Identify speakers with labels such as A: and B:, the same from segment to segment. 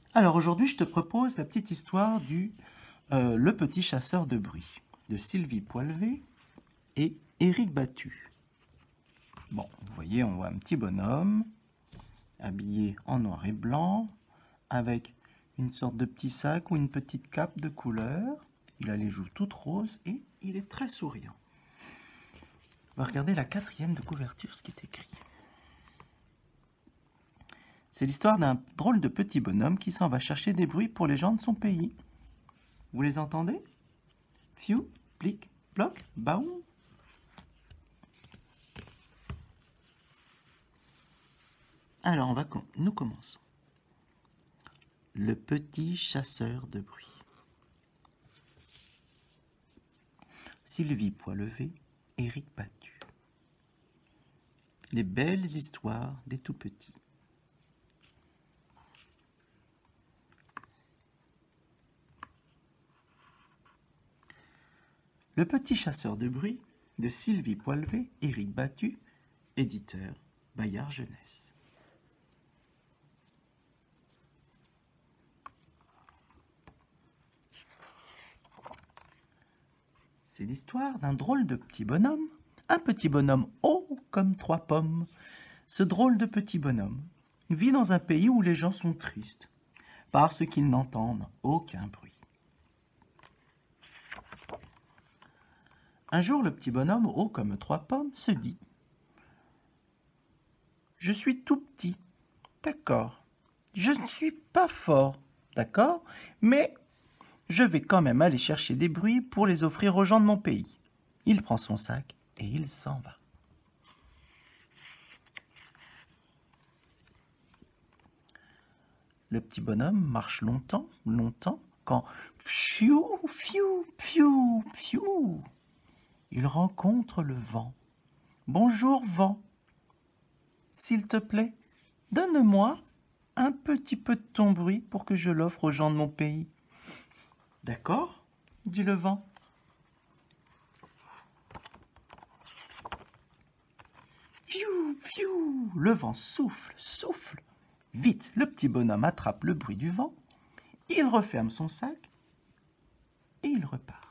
A: Alors aujourd'hui, je te propose la petite histoire du Le petit chasseur de bruit de Sylvie Poilvé et Éric Battu. Bon, vous voyez, on voit un petit bonhomme habillé en noir et blanc avec une sorte de petit sac ou une petite cape de couleur. Il a les joues toutes roses et il est très souriant. On va regarder la 4e de couverture, ce qui est écrit. C'est l'histoire d'un drôle de petit bonhomme qui s'en va chercher des bruits pour les gens de son pays. Vous les entendez? Fiou, plic, ploc, baou. Alors, nous commençons. Le petit chasseur de bruit. Sylvie Poilvé, Éric Battu. Les belles histoires des tout-petits. Le petit chasseur de bruit de Sylvie Poilvé, Éric Battu, éditeur Bayard Jeunesse. C'est l'histoire d'un drôle de petit bonhomme, un petit bonhomme haut comme 3 pommes. Ce drôle de petit bonhomme vit dans un pays où les gens sont tristes, parce qu'ils n'entendent aucun bruit. Un jour, le petit bonhomme haut comme 3 pommes se dit « Je suis tout petit, d'accord. Je ne suis pas fort, d'accord, mais je vais quand même aller chercher des bruits pour les offrir aux gens de mon pays. » Il prend son sac et il s'en va. Le petit bonhomme marche longtemps, longtemps, quand fiou, fiou, fiou, fiou, il rencontre le vent. « Bonjour vent, s'il te plaît, donne-moi un petit peu de ton bruit pour que je l'offre aux gens de mon pays. »« D'accord, dit le vent. » Fiou, fiou, le vent souffle, souffle. Vite, le petit bonhomme attrape le bruit du vent, il referme son sac et il repart.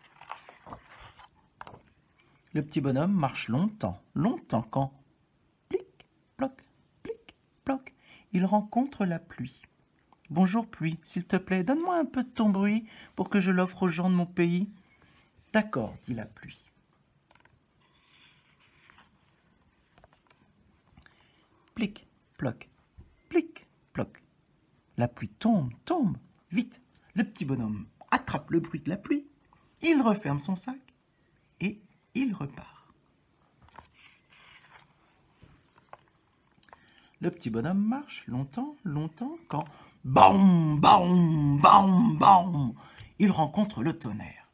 A: Le petit bonhomme marche longtemps, longtemps, quand, plic, ploc, il rencontre la pluie. « Bonjour pluie, s'il te plaît, donne-moi un peu de ton bruit pour que je l'offre aux gens de mon pays. »« D'accord, dit la pluie. » Plic, ploc, la pluie tombe, tombe. Vite, le petit bonhomme attrape le bruit de la pluie, il referme son sac et il repart. Le petit bonhomme marche longtemps, longtemps, quand baum, baum, baum, baum, il rencontre le tonnerre.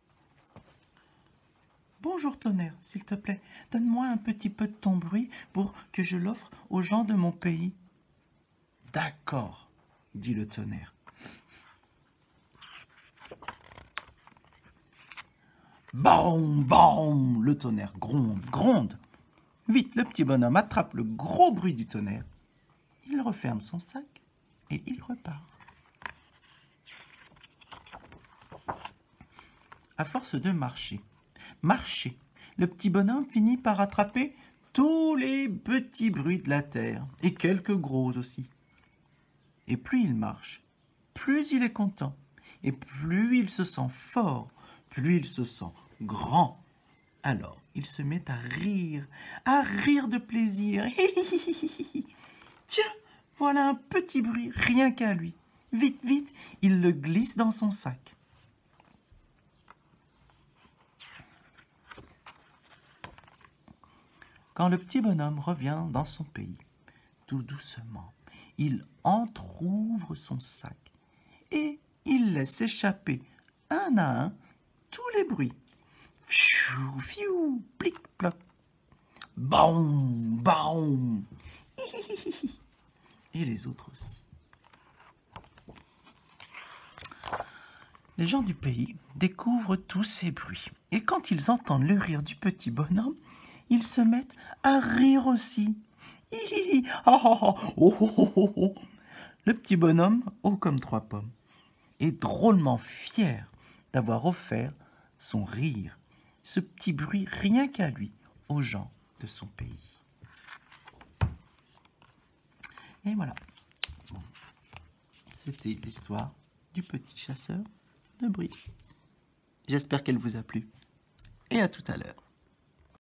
A: « Bonjour tonnerre, s'il te plaît, donne-moi un petit peu de ton bruit pour que je l'offre aux gens de mon pays. »« D'accord, dit le tonnerre. » Baum, baum, le tonnerre gronde, gronde. Vite, le petit bonhomme attrape le gros bruit du tonnerre. Il referme son sac et il repart. À force de marcher, le petit bonhomme finit par attraper tous les petits bruits de la terre, et quelques gros aussi. Et plus il marche, plus il est content, et plus il se sent fort, plus il se sent grand. Alors, il se met à rire de plaisir. Tiens, voilà un petit bruit, rien qu'à lui. Vite, vite, il le glisse dans son sac. Quand le petit bonhomme revient dans son pays, tout doucement, il entr'ouvre son sac et il laisse échapper un à un tous les bruits. Fiou, fiou, plic, ploc, baum, baum, et les autres aussi. Les gens du pays découvrent tous ces bruits et quand ils entendent le rire du petit bonhomme, ils se mettent à rire aussi. Le Le petit bonhomme, haut comme 3 pommes, est drôlement fier d'avoir offert son rire, ce petit bruit rien qu'à lui, aux gens de son pays. Et voilà, bon. C'était l'histoire du petit chasseur de bruit. J'espère qu'elle vous a plu et à tout à l'heure.